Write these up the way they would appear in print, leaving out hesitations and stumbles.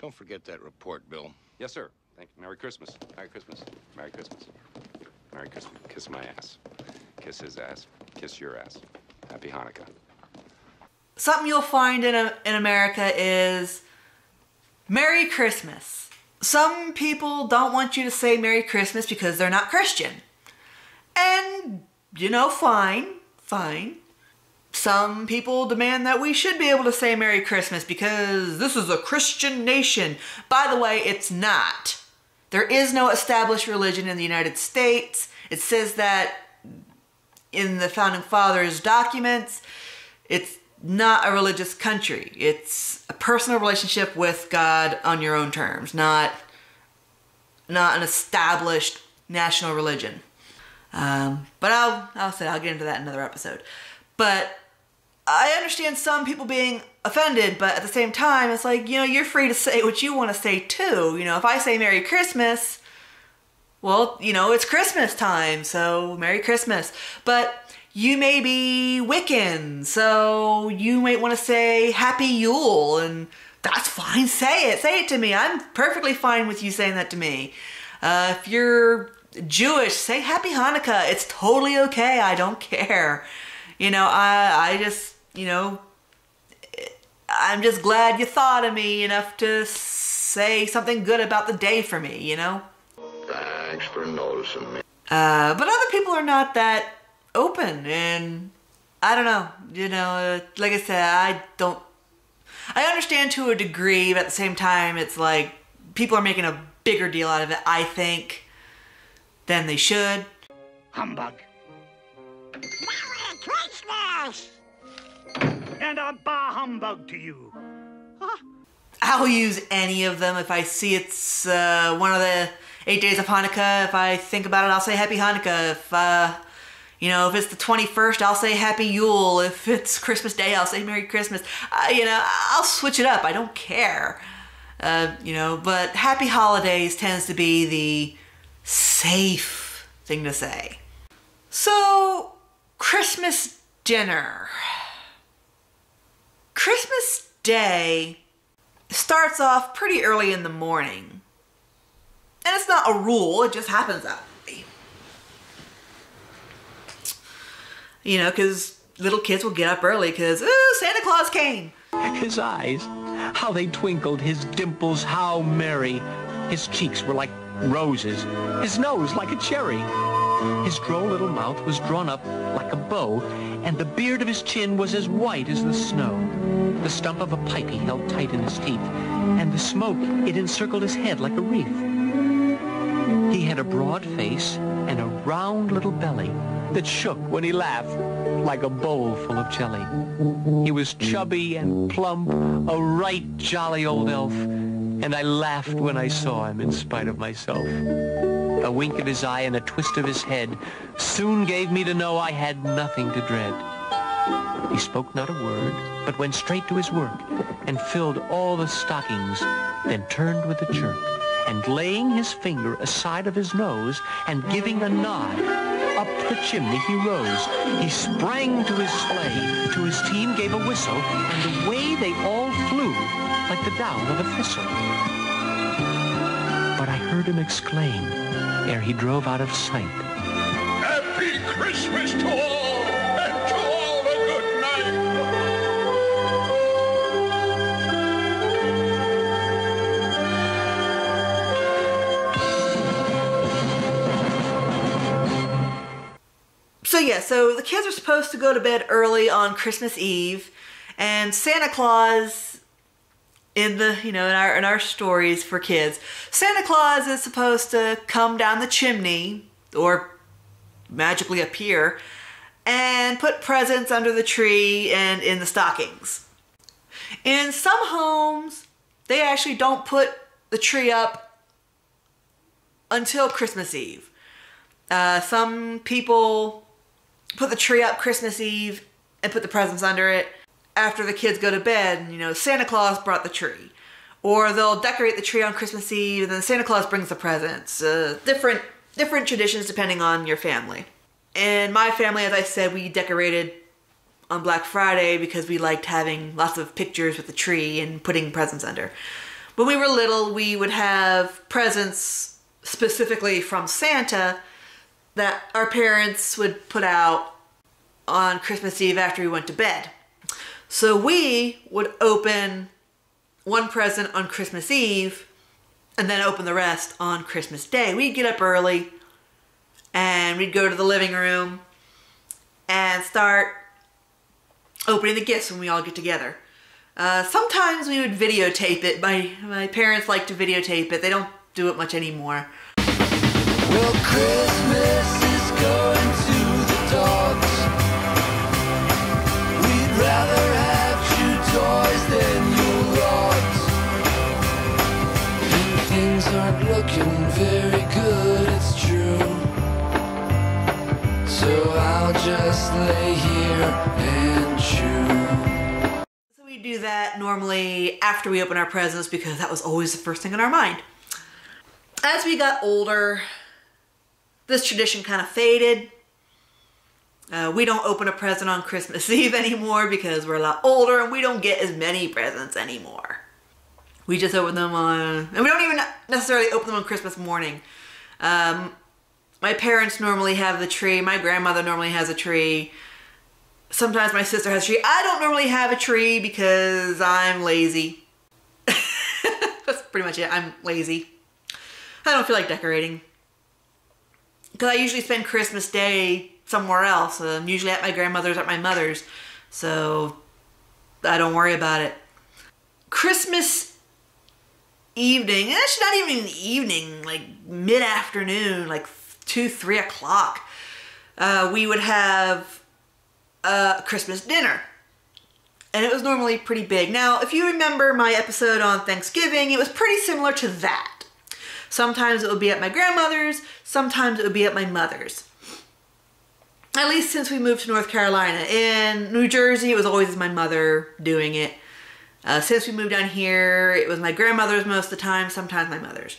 Don't forget that report, Bill. Yes, sir. Thank you. Merry Christmas. Merry Christmas. Merry Christmas. Merry Christmas. Kiss my ass. Kiss his ass. Kiss your ass. Happy Hanukkah. Something you'll find in America is Merry Christmas. Some people don't want you to say Merry Christmas because they're not Christian. And, you know, fine. Some people demand that we should be able to say Merry Christmas because this is a Christian nation. By the way, it's not. There is no established religion in the United States. It says that in the Founding Fathers' documents. It's not a religious country. It's a personal relationship with God on your own terms, not an established national religion. But I'll get into that in another episode. But I understand some people being offended, but at the same time, it's like, you know, you're free to say what you want to say too. You know, if I say Merry Christmas, well, you know, it's Christmas time, so Merry Christmas. But you may be Wiccan, so you might want to say Happy Yule, and that's fine. Say it to me. I'm perfectly fine with you saying that to me. If you're Jewish, say Happy Hanukkah. It's totally okay. I don't care. You know, I just, you know, I'm just glad you thought of me enough to say something good about the day for me, you know? Thanks for noticing me. But other people are not that open, and I don't know, you know, like I said, I understand to a degree, but at the same time, it's like, people are making a bigger deal out of it, I think, than they should. Humbug. Merry Christmas! And a bah humbug to you. Huh? I'll use any of them if I see it's one of the 8 days of Hanukkah. If I think about it, I'll say Happy Hanukkah. If, you know, if it's the 21st, I'll say Happy Yule. If it's Christmas Day, I'll say Merry Christmas. You know, I'll switch it up. I don't care. You know, but Happy Holidays tends to be the safe thing to say. So, Christmas dinner. Christmas Day starts off pretty early in the morning. And it's not a rule, it just happens that way. You know, because little kids will get up early because, ooh, Santa Claus came. His eyes, how they twinkled, his dimples, how merry. His cheeks were like roses, his nose like a cherry. His droll little mouth was drawn up like a bow, and the beard of his chin was as white as the snow. The stump of a pipe he held tight in his teeth, and the smoke, it encircled his head like a wreath. He had a broad face and a round little belly that shook when he laughed like a bowl full of jelly. He was chubby and plump, a right jolly old elf, and I laughed when I saw him in spite of myself. A wink of his eye and a twist of his head soon gave me to know I had nothing to dread. He spoke not a word, but went straight to his work and filled all the stockings, then turned with a jerk, and laying his finger aside of his nose and giving a nod, up the chimney he rose. He sprang to his sleigh, to his team gave a whistle, and away they all flew like the down of a thistle. But I heard him exclaim, ere he drove out of sight, Happy Christmas to all, and to all a good night. So the kids are supposed to go to bed early on Christmas Eve, and Santa Claus, in our stories for kids, Santa Claus is supposed to come down the chimney, or magically appear, and put presents under the tree and in the stockings. In some homes, they actually don't put the tree up until Christmas Eve. Some people put the tree up Christmas Eve and put the presents under it after the kids go to bed, and, Santa Claus brought the tree. Or they'll decorate the tree on Christmas Eve, and then Santa Claus brings the presents. Different traditions depending on your family. In my family, as I said, we decorated on Black Friday because we liked having lots of pictures with the tree and putting presents under. When we were little, we would have presents specifically from Santa that our parents would put out on Christmas Eve after we went to bed. So we would open one present on Christmas Eve and then open the rest on Christmas Day. We'd get up early and we'd go to the living room and start opening the gifts when we all get together. Sometimes we would videotape it. My parents like to videotape it. They don't do it much anymore. Well, Christmas is going to the dogs. We'd rather have chew toys than your rods. And things aren't looking very good, it's true. So I'll just lay here and chew. So we do that normally after we open our presents because that was always the first thing in our mind. As we got older, this tradition kind of faded. We don't open a present on Christmas Eve anymore because we're a lot older and we don't get as many presents anymore. We just open them and we don't even necessarily open them on Christmas morning. My parents normally have the tree. My grandmother normally has a tree. Sometimes my sister has a tree. I don't normally have a tree because I'm lazy. That's pretty much it. I'm lazy. I don't feel like decorating. Because I usually spend Christmas Day somewhere else. I'm usually at my grandmother's, at my mother's. So I don't worry about it. Christmas evening, actually not even in the evening, like mid-afternoon, like 2, 3 o'clock, we would have a Christmas dinner. And it was normally pretty big. Now, if you remember my episode on Thanksgiving, it was pretty similar to that. Sometimes it would be at my grandmother's, sometimes it would be at my mother's. At least since we moved to North Carolina. In New Jersey, it was always my mother doing it. Since we moved down here, it was my grandmother's most of the time, sometimes my mother's.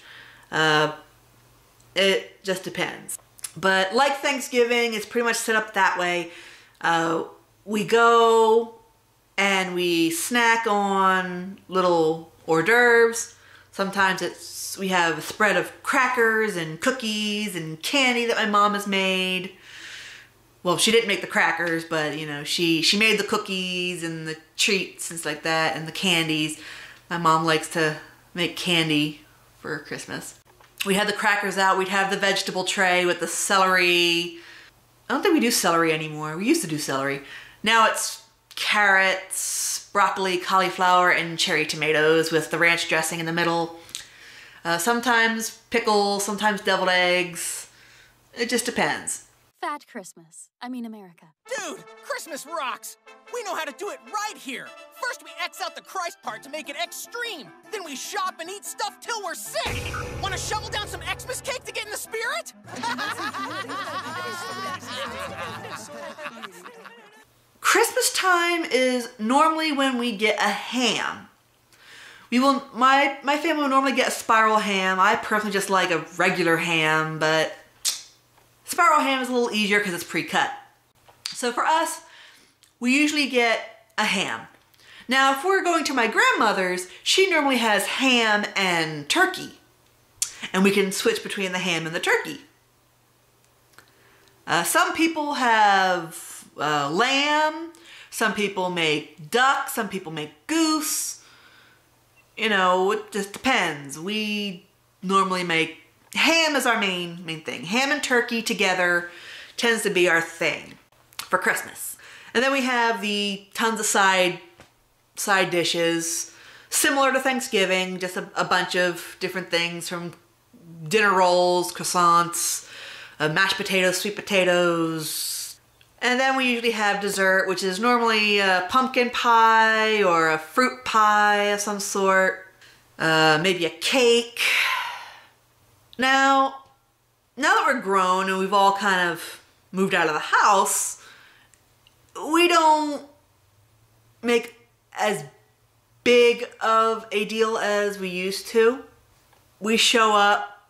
It just depends. But like Thanksgiving, it's pretty much set up that way. We go and we snack on little hors d'oeuvres. Sometimes we have a spread of crackers and cookies and candy that my mom has made. Well, she didn't make the crackers, but you know, she made the cookies and the treats and stuff like that and the candies. My mom likes to make candy for Christmas. We had the crackers out. We'd have the vegetable tray with the celery. I don't think we do celery anymore. We used to do celery. Now it's carrots, broccoli, cauliflower, and cherry tomatoes with the ranch dressing in the middle. Sometimes pickles, sometimes deviled eggs. It just depends. Fat Christmas. I mean America. Dude, Christmas rocks! We know how to do it right here! First we X out the Christ part to make it extreme. Then we shop and eat stuff till we're sick! Wanna shovel down some Xmas cake to get in the spirit? Christmas time is normally when we get a ham. My family will normally get a spiral ham. I personally just like a regular ham, but spiral ham is a little easier because it's pre-cut. So for us, we usually get a ham. Now, if we're going to my grandmother's, she normally has ham and turkey. And we can switch between the ham and the turkey. Some people have lamb. Some people make duck. Some people make goose. You know, it just depends. We normally make ham as our main thing. Ham and turkey together tends to be our thing for Christmas. And then we have the tons of side dishes, similar to Thanksgiving, just a bunch of different things from dinner rolls, croissants, mashed potatoes, sweet potatoes. And then we usually have dessert, which is normally a pumpkin pie or a fruit pie of some sort, maybe a cake. Now that we're grown and we've all kind of moved out of the house, we don't make as big of a deal as we used to. We show up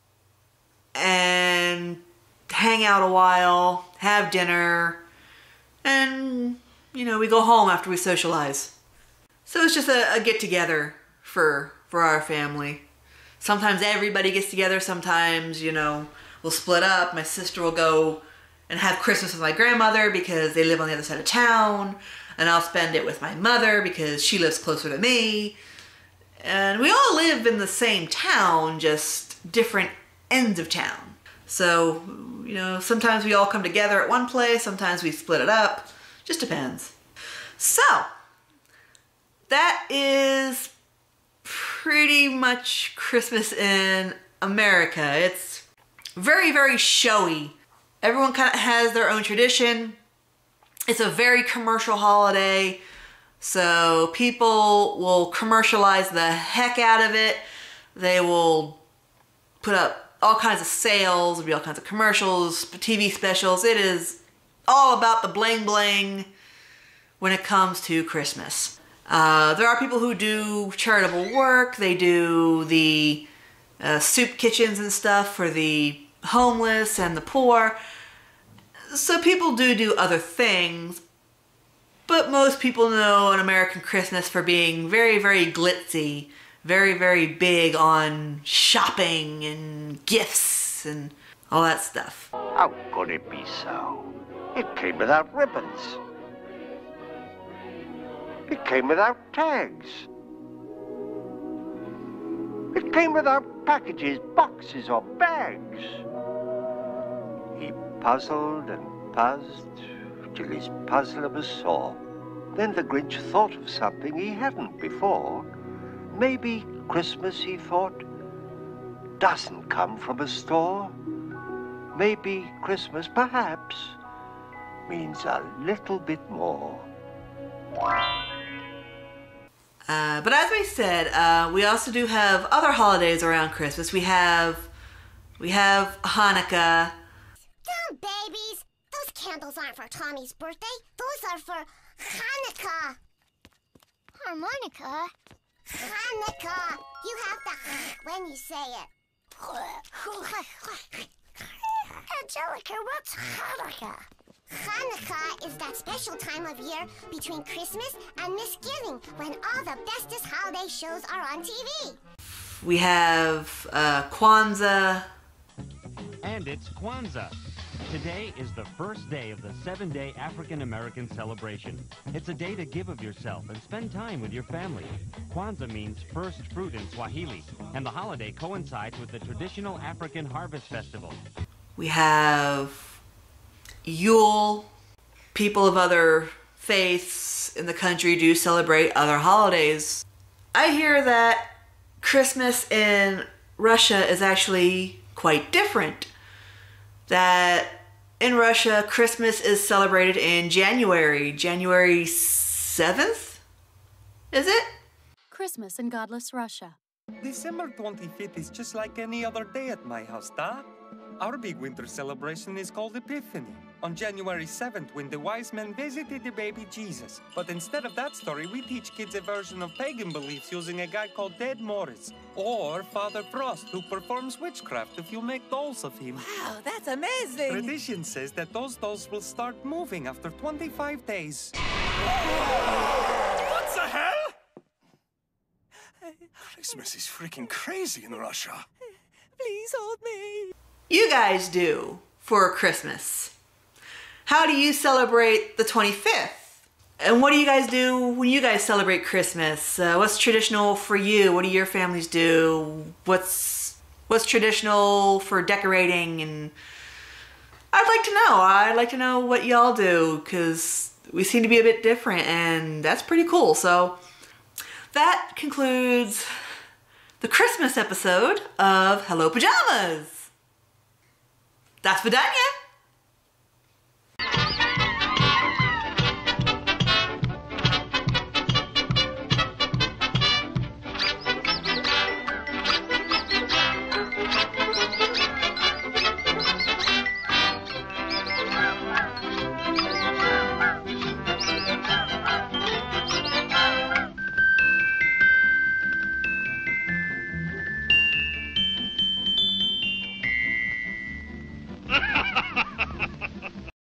and hang out a while, have dinner, and, you know, we go home after we socialize. So it's just a get-together for for our family. Sometimes everybody gets together. Sometimes, you know, we'll split up. My sister will go and have Christmas with my grandmother because they live on the other side of town. And I'll spend it with my mother because she lives closer to me. And we all live in the same town, just different ends of town. So, you know, sometimes we all come together at one place. Sometimes we split it up. Just depends. So, that is pretty much Christmas in America. It's very, very showy. Everyone kind of has their own tradition. It's a very commercial holiday, so people will commercialize the heck out of it. They will put up all kinds of sales, there'll be all kinds of commercials, TV specials. It is all about the bling bling when it comes to Christmas. There are people who do charitable work. They do the soup kitchens and stuff for the homeless and the poor. So people do other things, but most people know an American Christmas for being very, very glitzy, very, very big on shopping and gifts and all that stuff. How could it be so? It came without ribbons. It came without tags. It came without packages, boxes, or bags. He puzzled and puzzled till his puzzler was sore. Then the Grinch thought of something he hadn't before. Maybe Christmas, he thought, doesn't come from a store. Maybe Christmas, perhaps, means a little bit more. But as we said, we also do have other holidays around Christmas. We have Hanukkah. Dumb babies! Those candles aren't for Tommy's birthday. Those are for Hanukkah. Harmonica? Hanukkah. You have to when you say it. Angelica, what's Hanukkah? Hanukkah is that special time of year between Christmas and Thanksgiving when all the bestest holiday shows are on TV. We have Kwanzaa. And it's Kwanzaa. Today is the first day of the 7-day African-American celebration. It's a day to give of yourself and spend time with your family. Kwanzaa means first fruit in Swahili, and the holiday coincides with the traditional African Harvest Festival. We have Yule. People of other faiths in the country do celebrate other holidays. I hear that Christmas in Russia is actually quite different. That in Russia, Christmas is celebrated in January 7th? Is it? Christmas in godless Russia. December 25th is just like any other day at my house, da. Our big winter celebration is called Epiphany, on January 7th when the wise men visited the baby Jesus. But instead of that story, we teach kids a version of pagan beliefs using a guy called Dead Morris, or Father Frost, who performs witchcraft if you make dolls of him. Wow, that's amazing! Tradition says that those dolls will start moving after 25 days. What the hell? Christmas is freaking crazy in Russia. Please hold me. You guys do for Christmas. How do you celebrate the 25th? And what do you guys do when you guys celebrate Christmas? What's traditional for you? What do your families do? What's traditional for decorating? And I'd like to know. I'd like to know what y'all do, because we seem to be a bit different, and that's pretty cool. So that concludes the Christmas episode of Hello Pajamas. Das Vidania!